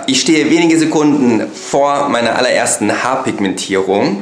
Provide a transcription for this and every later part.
ich stehe wenige Sekunden vor meiner allerersten Haarpigmentierung.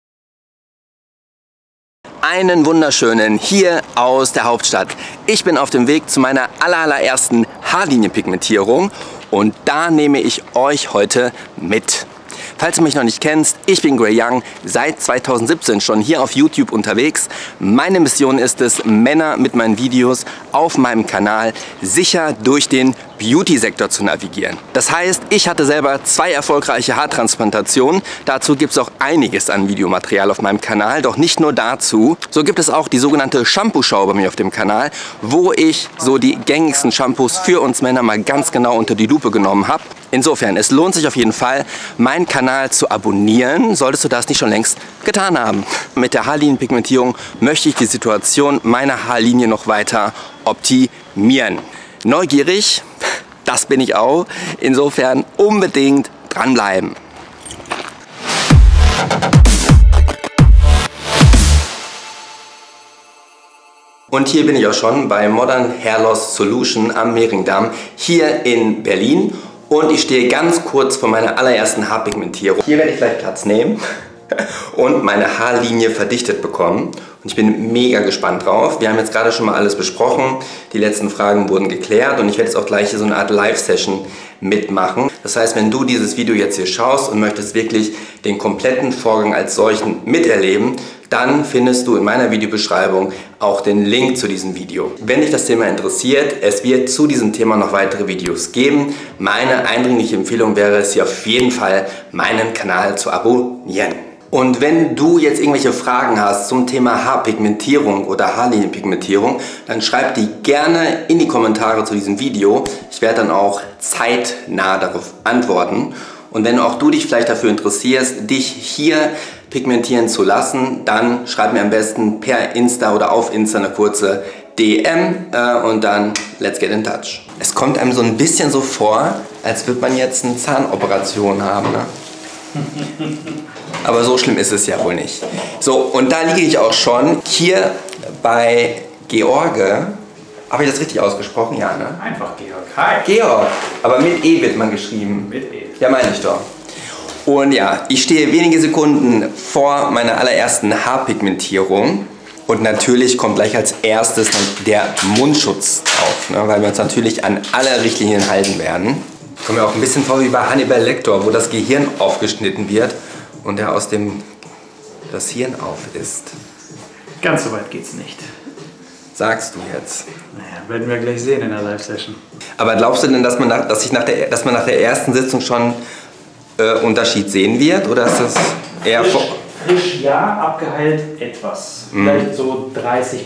Einen wunderschönen hier aus der Hauptstadt. Ich bin auf dem Weg zu meiner allerersten Haarlinienpigmentierung und da nehme ich euch heute mit. Falls du mich noch nicht kennst, ich bin Gray Young, seit 2017 schon hier auf YouTube unterwegs. Meine Mission ist es, Männer mit meinen Videos auf meinem Kanal sicher durch den Beauty-Sektor zu navigieren. Das heißt, ich hatte selber 2 erfolgreiche Haartransplantationen. Dazu gibt es auch einiges an Videomaterial auf meinem Kanal, doch nicht nur dazu. So gibt es auch die sogenannte Shampoo-Show bei mir auf dem Kanal, wo ich so die gängigsten Shampoos für uns Männer mal ganz genau unter die Lupe genommen habe. Insofern, es lohnt sich auf jeden Fall, meinen Kanal zu abonnieren, solltest du das nicht schon längst getan haben. Mit der Haarlinienpigmentierung möchte ich die Situation meiner Haarlinie noch weiter optimieren. Neugierig, das bin ich auch. Insofern unbedingt dranbleiben. Und hier bin ich auch schon bei Modern Hair Loss Solution am Mehringdamm hier in Berlin. Und ich stehe ganz kurz vor meiner allerersten Haarpigmentierung. Hier werde ich gleich Platz nehmen und meine Haarlinie verdichtet bekommen. Und ich bin mega gespannt drauf. Wir haben jetzt gerade schon mal alles besprochen. Die letzten Fragen wurden geklärt und ich werde jetzt auch gleich hier so eine Art Live-Session mitmachen. Das heißt, wenn du dieses Video jetzt hier schaust und möchtest wirklich den kompletten Vorgang als solchen miterleben, dann findest du in meiner Videobeschreibung auch den Link zu diesem Video. Wenn dich das Thema interessiert, es wird zu diesem Thema noch weitere Videos geben. Meine eindringliche Empfehlung wäre es, hier auf jeden Fall meinen Kanal zu abonnieren. Und wenn du jetzt irgendwelche Fragen hast zum Thema Haarpigmentierung oder Haarlinienpigmentierung, dann schreib die gerne in die Kommentare zu diesem Video. Ich werde dann auch zeitnah darauf antworten. Und wenn auch du dich vielleicht dafür interessierst, dich hier pigmentieren zu lassen, dann schreib mir am besten per Insta oder auf Insta eine kurze DM und dann let's get in touch. Es kommt einem so ein bisschen so vor, als würde man jetzt eine Zahnoperation haben, ne? Aber so schlimm ist es ja wohl nicht. So, und da liege ich auch schon hier bei George. Habe ich das richtig ausgesprochen? Ja, ne? Einfach Georg. Hi. Georg. Aber mit E wird man geschrieben. Mit E. Ja, meine ich doch. Und ja, ich stehe wenige Sekunden vor meiner allerersten Haarpigmentierung. Und natürlich kommt gleich als erstes der Mundschutz drauf, ne? Weil wir uns natürlich an alle Richtlinien halten werden. Ich komme mir auch ein bisschen vor wie bei Hannibal Lecter, wo das Gehirn aufgeschnitten wird und er aus dem das Hirn auf isst. Ganz so weit geht's nicht. Sagst du jetzt? Naja, werden wir gleich sehen in der Live-Session. Aber glaubst du denn, dass man nach der ersten Sitzung schon Unterschied sehen wird? Oder ist das eher frisch ja, abgeheilt etwas. Vielleicht so 30%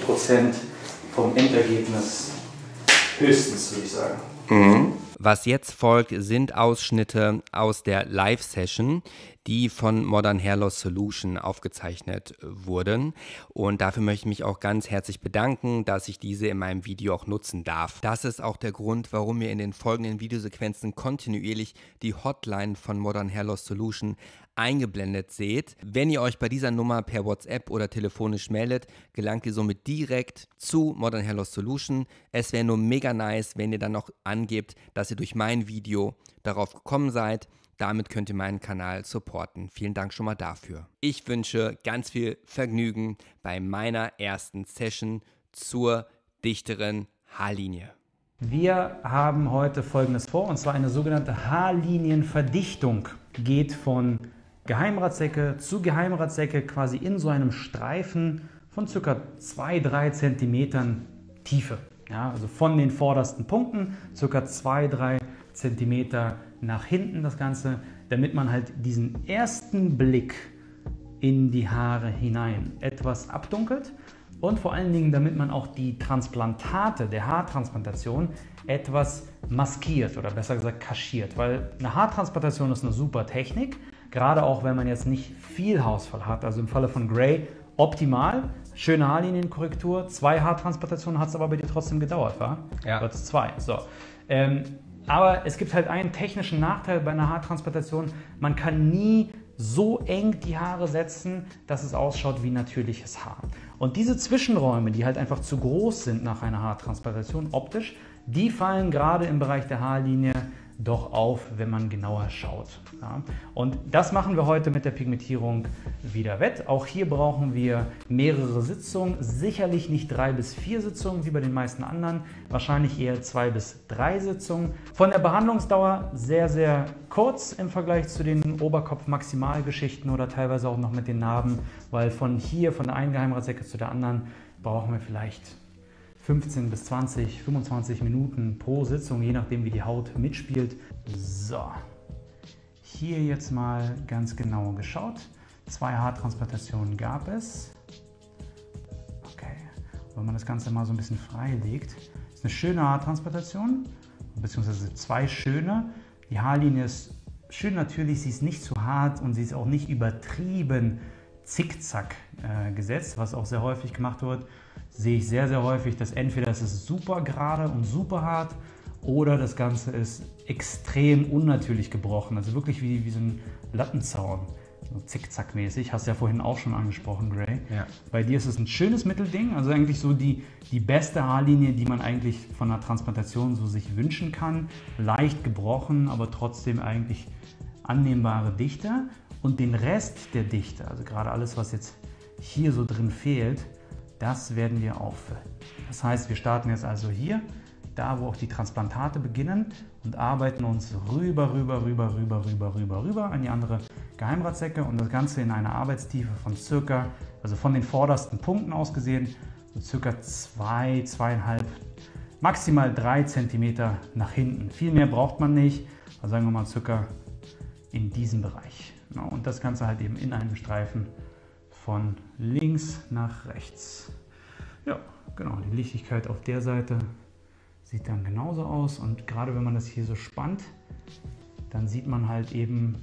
vom Endergebnis höchstens, würde ich sagen. Mhm. Was jetzt folgt, sind Ausschnitte aus der Live-Session, die von Modern Hair Loss Solution aufgezeichnet wurden. Und dafür möchte ich mich auch ganz herzlich bedanken, dass ich diese in meinem Video auch nutzen darf. Das ist auch der Grund, warum ihr in den folgenden Videosequenzen kontinuierlich die Hotline von Modern Hair Loss Solution eingeblendet seht. Wenn ihr euch bei dieser Nummer per WhatsApp oder telefonisch meldet, gelangt ihr somit direkt zu Modern Hair Loss Solution. Es wäre nur mega nice, wenn ihr dann noch angebt, dass ihr durch mein Video darauf gekommen seid. Damit könnt ihr meinen Kanal supporten. Vielen Dank schon mal dafür. Ich wünsche ganz viel Vergnügen bei meiner ersten Session zur dichteren Haarlinie. Wir haben heute Folgendes vor, und zwar eine sogenannte Haarlinienverdichtung. Geht von Geheimratseecke zu Geheimratseecke quasi in so einem Streifen von ca. 2-3 cm Tiefe. Ja, also von den vordersten Punkten ca. 2-3 cm nach hinten das Ganze, damit man halt diesen ersten Blick in die Haare hinein etwas abdunkelt und vor allen Dingen, damit man auch die Transplantate der Haartransplantation etwas maskiert oder besser gesagt kaschiert, weil eine Haartransplantation ist eine super Technik, gerade auch wenn man jetzt nicht viel Haarausfall hat, also im Falle von Gray optimal, schöne Haarlinienkorrektur, 2 Haartransplantationen hat es aber bei dir trotzdem gedauert, wa? Ja. Das 2, so. Aber es gibt halt einen technischen Nachteil bei einer Haartransplantation, man kann nie so eng die Haare setzen, dass es ausschaut wie natürliches Haar. Und diese Zwischenräume, die halt einfach zu groß sind nach einer Haartransplantation optisch, die fallen gerade im Bereich der Haarlinie doch auf, wenn man genauer schaut. Ja. Und das machen wir heute mit der Pigmentierung wieder wett. Auch hier brauchen wir mehrere Sitzungen, sicherlich nicht 3 bis 4 Sitzungen wie bei den meisten anderen, wahrscheinlich eher 2 bis 3 Sitzungen. Von der Behandlungsdauer sehr, sehr kurz im Vergleich zu den Oberkopf-Maximalgeschichten oder teilweise auch noch mit den Narben, weil von hier, von der einen Geheimratseck zu der anderen, brauchen wir vielleicht 15 bis 20, 25 Minuten pro Sitzung, je nachdem wie die Haut mitspielt. So, hier jetzt mal ganz genau geschaut. 2 Haartransplantationen gab es. Okay, wenn man das Ganze mal so ein bisschen frei legt, ist eine schöne Haartransplantation, beziehungsweise 2 schöne. Die Haarlinie ist schön natürlich, sie ist nicht zu hart und sie ist auch nicht übertrieben zickzack gesetzt, was auch sehr häufig gemacht wird. Sehe ich sehr, sehr häufig, dass entweder es ist super gerade und super hart oder das Ganze ist extrem unnatürlich gebrochen, also wirklich wie so ein Lattenzaun, so zickzackmäßig. Hast du ja vorhin auch schon angesprochen, Gray. Ja. Bei dir ist es ein schönes Mittelding, also eigentlich so die beste Haarlinie, die man eigentlich von einer Transplantation so sich wünschen kann. Leicht gebrochen, aber trotzdem eigentlich annehmbare Dichte. Und den Rest der Dichte, also gerade alles, was jetzt hier so drin fehlt, das werden wir auffüllen. Das heißt, wir starten jetzt also hier, da wo auch die Transplantate beginnen und arbeiten uns rüber an die andere Geheimratsäcke und das Ganze in einer Arbeitstiefe von circa, also von den vordersten Punkten aus gesehen, so circa 2, 2,5, maximal 3 cm nach hinten. Viel mehr braucht man nicht, also sagen wir mal circa in diesem Bereich. Und das Ganze halt eben in einem Streifen von links nach rechts. Ja, genau, die Lichtigkeit auf der Seite sieht dann genauso aus und gerade wenn man das hier so spannt, dann sieht man halt eben,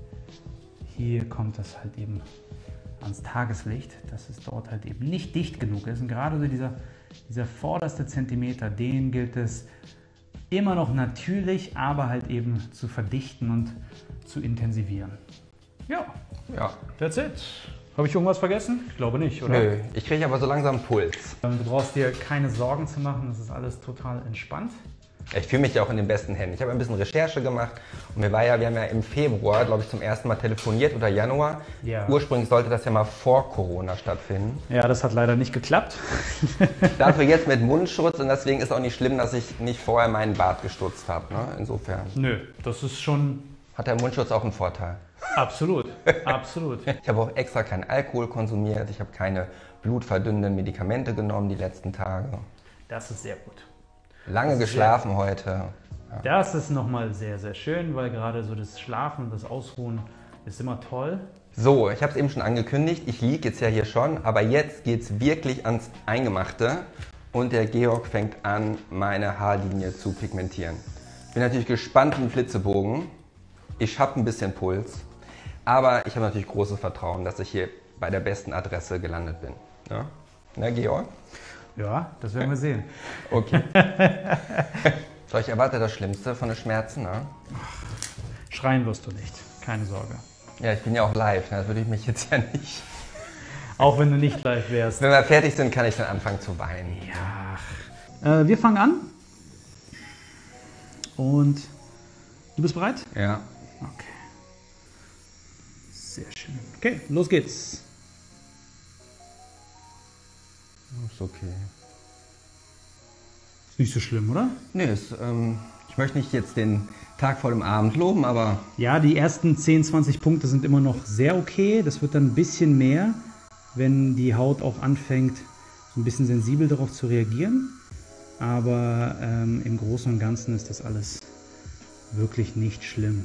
hier kommt das halt eben ans Tageslicht, dass es dort halt eben nicht dicht genug ist und gerade so dieser vorderste Zentimeter, den gilt es immer noch natürlich, aber halt eben zu verdichten und zu intensivieren. Ja, that's it. Habe ich irgendwas vergessen? Ich glaube nicht, oder? Nö, ich kriege aber so langsam Puls. Du brauchst dir keine Sorgen zu machen, das ist alles total entspannt. Ich fühle mich ja auch in den besten Händen. Ich habe ein bisschen Recherche gemacht und wir haben ja im Februar, glaube ich, zum ersten Mal telefoniert oder Januar. Ja. Ursprünglich sollte das ja mal vor Corona stattfinden. Ja, das hat leider nicht geklappt. Dafür jetzt mit Mundschutz und deswegen ist auch nicht schlimm, dass ich nicht vorher meinen Bart gestutzt habe. Ne? Insofern. Nö, das ist schon... Hat der Mundschutz auch einen Vorteil? Absolut, absolut. Ich habe auch extra keinen Alkohol konsumiert, ich habe keine blutverdünnenden Medikamente genommen die letzten Tage. Das ist sehr gut. Lange geschlafen heute. Ja. Das ist nochmal sehr, sehr schön, weil gerade so das Schlafen und das Ausruhen ist immer toll. So, ich habe es eben schon angekündigt, ich liege jetzt ja hier schon, aber jetzt geht es wirklich ans Eingemachte und der Georg fängt an, meine Haarlinie zu pigmentieren. Ich bin natürlich gespannt wie ein Flitzebogen. Ich habe ein bisschen Puls, aber ich habe natürlich großes Vertrauen, dass ich hier bei der besten Adresse gelandet bin. Ja? Na, Georg? Ja, das werden wir sehen. Okay. So, ich erwarte das Schlimmste von den Schmerzen. Ne? Schreien wirst du nicht, keine Sorge. Ja, ich bin ja auch live, ne? Das würde ich mich jetzt ja nicht... Auch wenn du nicht live wärst. Wenn wir fertig sind, kann ich dann anfangen zu weinen. Ja. Wir fangen an. Und du bist bereit? Ja. Okay. Sehr schön. Okay, los geht's. Ist okay. Ist nicht so schlimm, oder? Nee, ich möchte nicht jetzt den Tag vor dem Abend loben, aber... Ja, die ersten 10, 20 Punkte sind immer noch sehr okay. Das wird dann ein bisschen mehr, wenn die Haut auch anfängt, so ein bisschen sensibel darauf zu reagieren. Aber im Großen und Ganzen ist das alles wirklich nicht schlimm.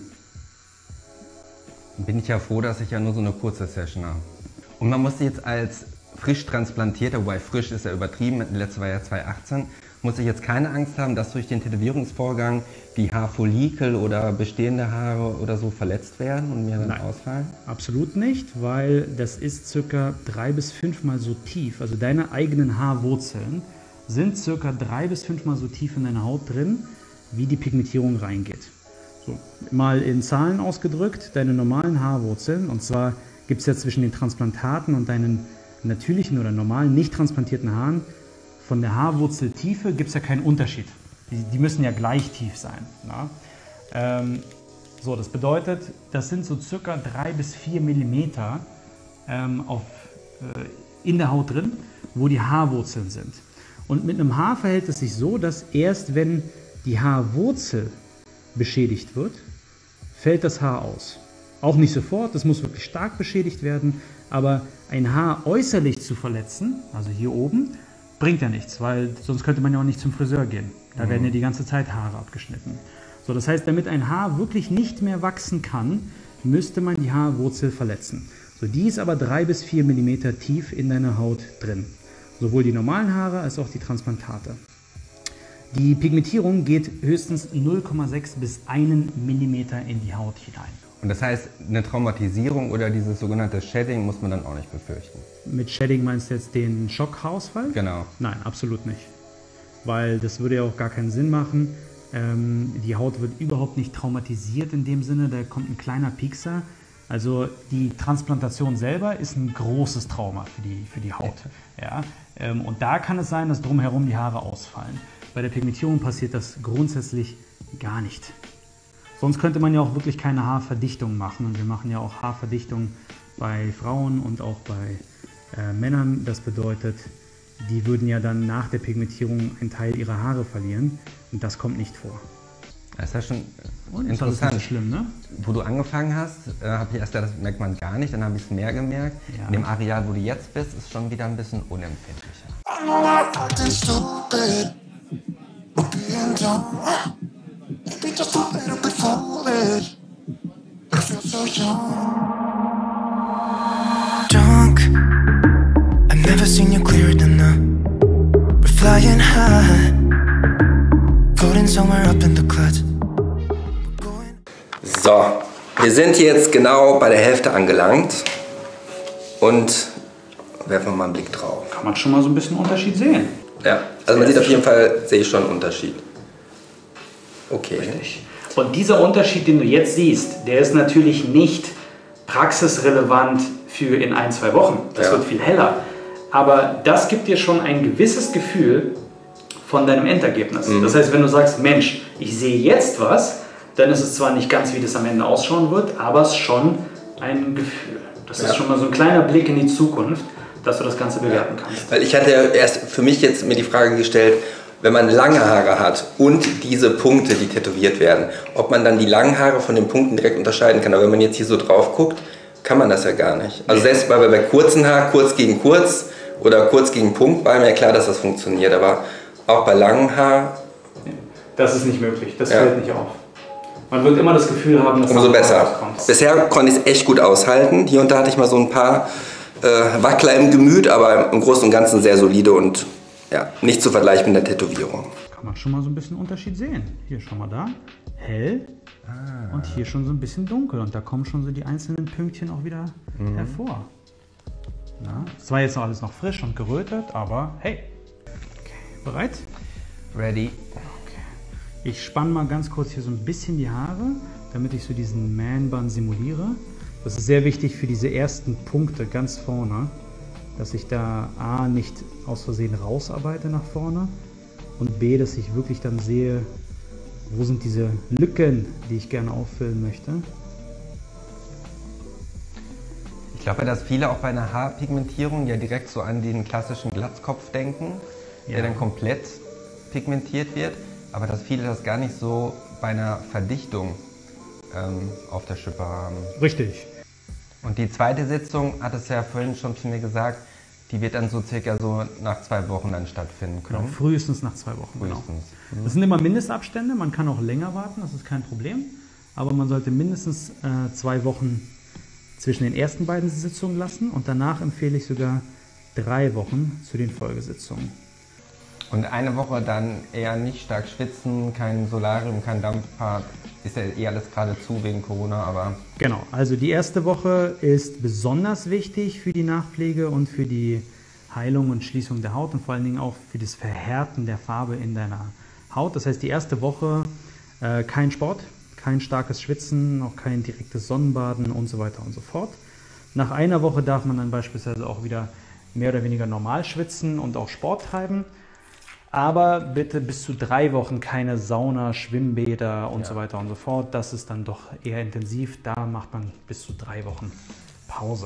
Bin ich ja froh, dass ich ja nur so eine kurze Session habe. Und man muss jetzt als frisch transplantierter, wobei frisch ist ja übertrieben, letztes war ja 2018, muss ich jetzt keine Angst haben, dass durch den Tätowierungsvorgang die Haarfollikel oder bestehende Haare oder so verletzt werden und mir dann ausfallen? Absolut nicht, weil das ist ca. 3 bis 5 Mal so tief. Also deine eigenen Haarwurzeln sind ca. 3 bis 5 Mal so tief in deiner Haut drin, wie die Pigmentierung reingeht. So, mal in Zahlen ausgedrückt, deine normalen Haarwurzeln, und zwar gibt es ja zwischen den Transplantaten und deinen natürlichen oder normalen, nicht transplantierten Haaren, von der Haarwurzeltiefe gibt es ja keinen Unterschied. Die müssen ja gleich tief sein. Na? So, das bedeutet, das sind so circa 3 bis 4 Millimeter in der Haut drin, wo die Haarwurzeln sind. Und mit einem Haar verhält es sich so, dass erst wenn die Haarwurzel beschädigt wird, fällt das Haar aus. Auch nicht sofort, das muss wirklich stark beschädigt werden, aber ein Haar äußerlich zu verletzen, also hier oben, bringt ja nichts, weil sonst könnte man ja auch nicht zum Friseur gehen. Da werden ja die ganze Zeit Haare abgeschnitten. So, das heißt, damit ein Haar wirklich nicht mehr wachsen kann, müsste man die Haarwurzel verletzen. So, die ist aber 3 bis 4 mm tief in deiner Haut drin. Sowohl die normalen Haare als auch die Transplantate. Die Pigmentierung geht höchstens 0,6 bis 1 mm in die Haut hinein. Und das heißt, eine Traumatisierung oder dieses sogenannte Shedding muss man dann auch nicht befürchten? Mit Shedding meinst du jetzt den Schockhaarausfall? Genau. Nein, absolut nicht. Weil das würde ja auch gar keinen Sinn machen. Die Haut wird überhaupt nicht traumatisiert in dem Sinne, da kommt ein kleiner Piekser. Also die Transplantation selber ist ein großes Trauma für die Haut. Ja? Und da kann es sein, dass drumherum die Haare ausfallen. Bei der Pigmentierung passiert das grundsätzlich gar nicht. Sonst könnte man ja auch wirklich keine Haarverdichtung machen. Und wir machen ja auch Haarverdichtung bei Frauen und auch bei Männern. Das bedeutet, die würden ja dann nach der Pigmentierung einen Teil ihrer Haare verlieren. Und das kommt nicht vor. Das ist ja schon Und interessant. das ist nicht schlimm, ne? Wo du angefangen hast, habe ich erst gedacht, das merkt man gar nicht, dann habe ich es mehr gemerkt. Ja. In dem Areal, wo du jetzt bist, ist schon wieder ein bisschen unempfindlicher. Drunk, I've never seen you clearer than now. We're flying high, floating somewhere up in the clouds. So, wir sind jetzt genau bei der Hälfte angelangt und werfen wir mal einen Blick drauf. Kann man schon mal so ein bisschen Unterschied sehen. Ja, also man sieht auf jeden Fall, sehe ich schon einen Unterschied. Okay. Richtig. Und dieser Unterschied, den du jetzt siehst, der ist natürlich nicht praxisrelevant für in 1-2 Wochen. Das wird viel heller. Aber das gibt dir schon ein gewisses Gefühl von deinem Endergebnis. Das heißt, wenn du sagst, Mensch, ich sehe jetzt was, dann ist es zwar nicht ganz, wie das am Ende ausschauen wird, aber es ist schon ein Gefühl. Das ist schon mal so ein kleiner Blick in die Zukunft, dass du das Ganze bewerten kannst. Weil ich hatte ja erst für mich jetzt mir die Frage gestellt, wenn man lange Haare hat und diese Punkte, die tätowiert werden, ob man dann die langen Haare von den Punkten direkt unterscheiden kann. Aber wenn man jetzt hier so drauf guckt, kann man das ja gar nicht. Also selbst bei kurzen Haaren, kurz gegen kurz oder kurz gegen Punkt, war mir ja klar, dass das funktioniert. Aber auch bei langen Haaren... Das ist nicht möglich, das fällt nicht auf. Man wird immer das Gefühl haben, dass umso besser. rauskommt. Bisher konnte ich es echt gut aushalten. Hier und da hatte ich mal so ein paar Wackler im Gemüt, aber im Großen und Ganzen sehr solide und ja, nicht zu vergleichen mit der Tätowierung. Kann man schon mal so ein bisschen Unterschied sehen. Hier schon mal da, hell und hier schon so ein bisschen dunkel. Und da kommen schon so die einzelnen Pünktchen auch wieder hervor. Na, das war jetzt noch alles noch frisch und gerötet, aber hey. Okay, bereit? Ready. Okay. Ich spanne mal ganz kurz hier so ein bisschen die Haare, damit ich so diesen Man-Bun simuliere. Das ist sehr wichtig für diese ersten Punkte ganz vorne, dass ich da A, nicht aus Versehen rausarbeite nach vorne und B, dass ich wirklich dann sehe, wo sind diese Lücken, die ich gerne auffüllen möchte. Ich glaube, dass viele auch bei einer Haarpigmentierung ja direkt so an den klassischen Glatzkopf denken, der dann komplett pigmentiert wird, aber dass viele das gar nicht so bei einer Verdichtung auf der Schippe haben. Richtig. Und die zweite Sitzung, hat es ja vorhin schon zu mir gesagt, die wird dann so circa so nach 2 Wochen dann stattfinden können. Genau, frühestens nach 2 Wochen. Frühestens. Genau. Das sind immer Mindestabstände, man kann auch länger warten, das ist kein Problem. Aber man sollte mindestens 2 Wochen zwischen den ersten beiden Sitzungen lassen und danach empfehle ich sogar 3 Wochen zu den Folgesitzungen. Und eine Woche dann eher nicht stark schwitzen, kein Solarium, kein Dampfbad. Ist ja eh alles gerade zu wegen Corona, aber... Genau, also die erste Woche ist besonders wichtig für die Nachpflege und für die Heilung und Schließung der Haut und vor allen Dingen auch für das Verhärten der Farbe in deiner Haut. Das heißt, die erste Woche kein Sport, kein starkes Schwitzen, auch kein direktes Sonnenbaden und so weiter und so fort. Nach einer Woche darf man dann beispielsweise auch wieder mehr oder weniger normal schwitzen und auch Sport treiben. Aber bitte bis zu 3 Wochen keine Sauna, Schwimmbäder und so weiter und so fort. Das ist dann doch eher intensiv. Da macht man bis zu 3 Wochen Pause.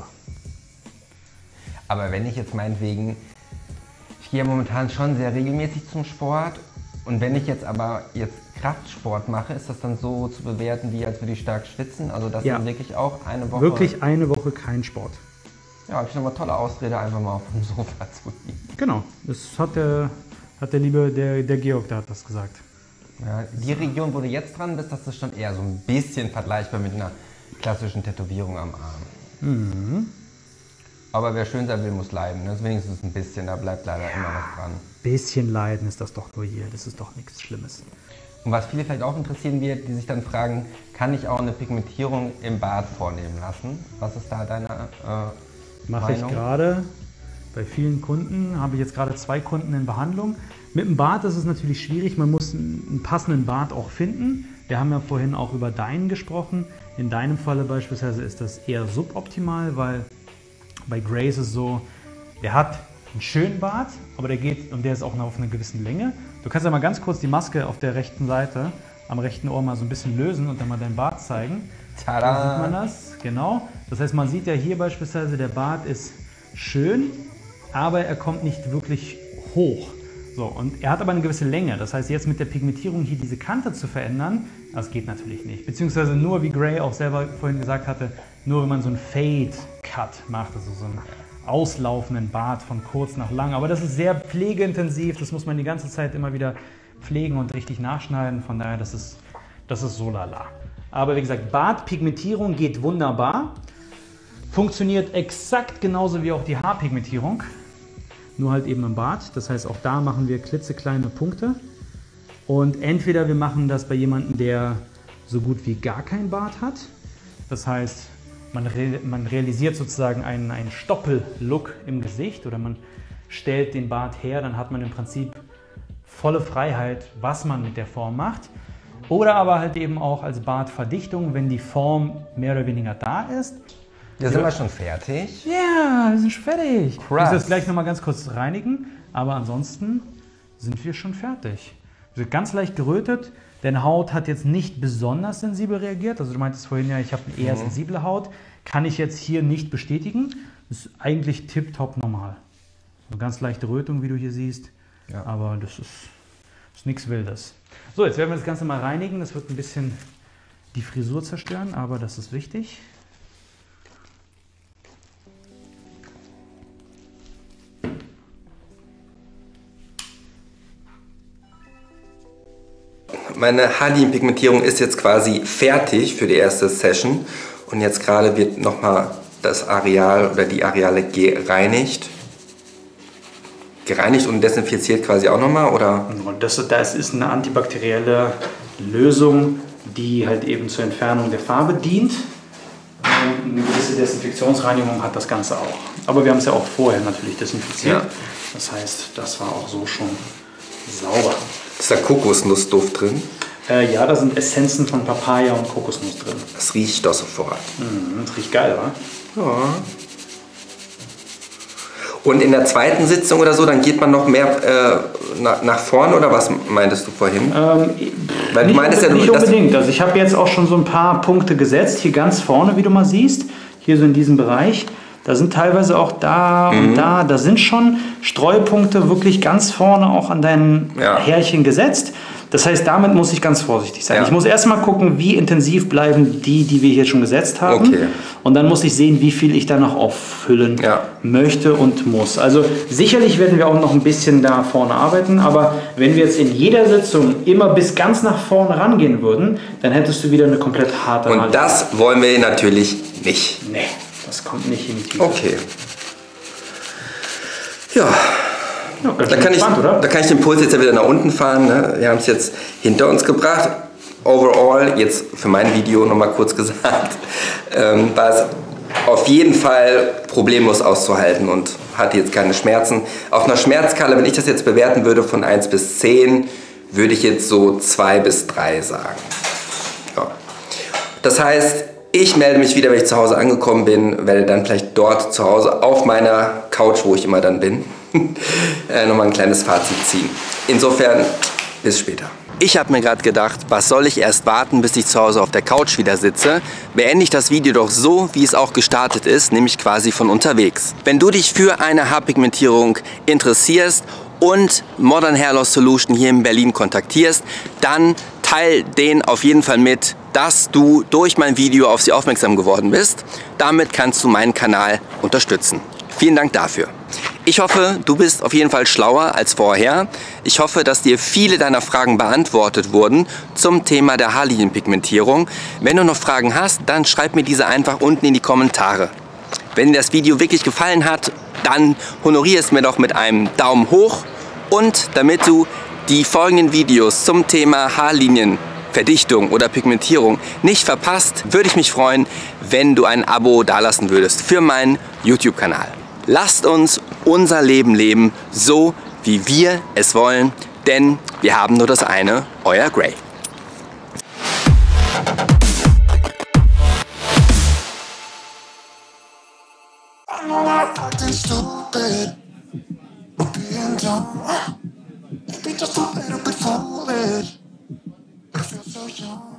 Aber wenn ich jetzt meinetwegen, ich gehe ja momentan schon sehr regelmäßig zum Sport und wenn ich jetzt aber Kraftsport mache, ist das dann so zu bewerten, wie als würde ich stark schwitzen? Also das dann wirklich auch eine Woche? Wirklich eine Woche kein Sport. Ja, habe ich nochmal tolle Ausrede, einfach mal auf dem Sofa zu liegen. Genau, das hat der liebe, der Georg, der hat das gesagt. Ja, die Region, wo du jetzt dran bist, das ist schon eher so ein bisschen vergleichbar mit einer klassischen Tätowierung am Arm. Mhm. Aber wer schön sein will, muss leiden. Das ist wenigstens ein bisschen, da bleibt leider immer was dran. Bisschen leiden ist das doch nur hier, das ist doch nichts Schlimmes. Und was viele vielleicht auch interessieren wird, die sich dann fragen, kann ich auch eine Pigmentierung im Bart vornehmen lassen? Was ist da deine Mache ich gerade. Bei vielen Kunden habe ich jetzt gerade 2 Kunden in Behandlung. Mit dem Bart ist es natürlich schwierig, man muss einen passenden Bart auch finden. Wir haben ja vorhin auch über deinen gesprochen. In deinem Falle beispielsweise ist das eher suboptimal, weil bei Grace ist es so, der hat einen schönen Bart, aber der ist auch noch auf einer gewissen Länge. Du kannst ja mal ganz kurz die Maske auf der rechten Seite, am rechten Ohr mal so ein bisschen lösen und dann mal deinen Bart zeigen. Tada! Da sieht man das, genau. Das heißt, man sieht ja hier beispielsweise, der Bart ist schön, aber er kommt nicht wirklich hoch. So, und er hat aber eine gewisse Länge. Das heißt, jetzt mit der Pigmentierung hier diese Kante zu verändern, das geht natürlich nicht. Beziehungsweise nur, wie Gray auch selber vorhin gesagt hatte, nur wenn man so einen Fade-Cut macht, also so einen auslaufenden Bart von kurz nach lang. Aber das ist sehr pflegeintensiv, das muss man die ganze Zeit immer wieder pflegen und richtig nachschneiden. Von daher, das ist so lala. Aber wie gesagt, Bartpigmentierung geht wunderbar. Funktioniert exakt genauso wie auch die Haarpigmentierung. Nur halt eben im Bart. Das heißt, auch da machen wir klitzekleine Punkte. Und entweder wir machen das bei jemandem, der so gut wie gar kein Bart hat. Das heißt, man realisiert sozusagen einen Stoppel-Look im Gesicht oder man stellt den Bart her, dann hat man im Prinzip volle Freiheit, was man mit der Form macht. Oder aber halt eben auch als Bartverdichtung, wenn die Form mehr oder weniger da ist. Ja, sind wir schon fertig? Ja, wir sind schon fertig. Krass. Ich muss das gleich nochmal ganz kurz reinigen, aber ansonsten sind wir schon fertig. Wird ganz leicht gerötet, denn Haut hat jetzt nicht besonders sensibel reagiert. Also du meintest vorhin ja, ich habe eine eher sensible Haut. Kann ich jetzt hier nicht bestätigen. Ist eigentlich tipptopp normal. So ganz leichte Rötung, wie du hier siehst. Ja. Aber das ist nichts Wildes. So, jetzt werden wir das Ganze mal reinigen. Das wird ein bisschen die Frisur zerstören, aber das ist wichtig. Meine Haarlinienpigmentierung ist jetzt quasi fertig für die erste Session und jetzt gerade wird nochmal das Areal oder die Areale gereinigt. Gereinigt und desinfiziert quasi auch nochmal, oder? Das ist eine antibakterielle Lösung, die halt eben zur Entfernung der Farbe dient. Eine gewisse Desinfektionsreinigung hat das Ganze auch. Aber wir haben es ja auch vorher natürlich desinfiziert. Ja. Das heißt, das war auch so schon sauber. Ist da Kokosnussduft drin? Ja, da sind Essenzen von Papaya und Kokosnuss drin. Das riecht doch sofort. Das riecht geil, wa? Ja. Und in der zweiten Sitzung oder so, dann geht man noch mehr nach vorn, oder was meintest du vorhin? Weil du meintest ja, nicht unbedingt. Also ich habe jetzt auch schon so ein paar Punkte gesetzt, hier ganz vorne, wie du mal siehst. Hier so in diesem Bereich. Da sind teilweise auch da und da sind schon Streupunkte wirklich ganz vorne auch an deinen Härchen gesetzt. Das heißt, damit muss ich ganz vorsichtig sein. Ja. Ich muss erstmal gucken, wie intensiv bleiben die wir hier schon gesetzt haben. Okay. Und dann muss ich sehen, wie viel ich da noch auffüllen möchte und muss. Also sicherlich werden wir auch noch ein bisschen da vorne arbeiten, aber wenn wir jetzt in jeder Sitzung immer bis ganz nach vorne rangehen würden, dann hättest du wieder eine komplett harte Und das wollen wir natürlich nicht. Nee. Das kommt nicht in die Tiefe. Okay. Ja. Da kann ich den Puls jetzt ja wieder nach unten fahren. Ne? Wir haben es jetzt hinter uns gebracht. Overall, jetzt für mein Video nochmal kurz gesagt, war es auf jeden Fall problemlos auszuhalten und hatte jetzt keine Schmerzen. Auf einer Schmerzskala, wenn ich das jetzt bewerten würde von 1 bis 10, würde ich jetzt so 2 bis 3 sagen. Ja. Das heißt, ich melde mich wieder, wenn ich zu Hause angekommen bin, werde dann vielleicht dort zu Hause auf meiner Couch, wo ich immer dann bin, nochmal ein kleines Fazit ziehen. Insofern, bis später. Ich habe mir gerade gedacht, was soll ich erst warten, bis ich zu Hause auf der Couch wieder sitze? Beende ich das Video doch so, wie es auch gestartet ist, nämlich quasi von unterwegs. Wenn du dich für eine Haarpigmentierung interessierst und Modern Hair Loss Solution hier in Berlin kontaktierst, dann teil denen auf jeden Fall mit, dass du durch mein Video auf sie aufmerksam geworden bist. Damit kannst du meinen Kanal unterstützen. Vielen Dank dafür. Ich hoffe, du bist auf jeden Fall schlauer als vorher. Ich hoffe, dass dir viele deiner Fragen beantwortet wurden zum Thema der Haarlinienpigmentierung. Wenn du noch Fragen hast, dann schreib mir diese einfach unten in die Kommentare. Wenn dir das Video wirklich gefallen hat, dann honoriere es mir doch mit einem Daumen hoch. Und damit du die folgenden Videos zum Thema Haarlinienverdichtung oder Pigmentierung nicht verpasst, würde ich mich freuen, wenn du ein Abo dalassen würdest für meinen YouTube-Kanal. Lasst uns unser Leben leben, so wie wir es wollen, denn wir haben nur das eine, euer Gray. Just a little bit foolish. I feel so young.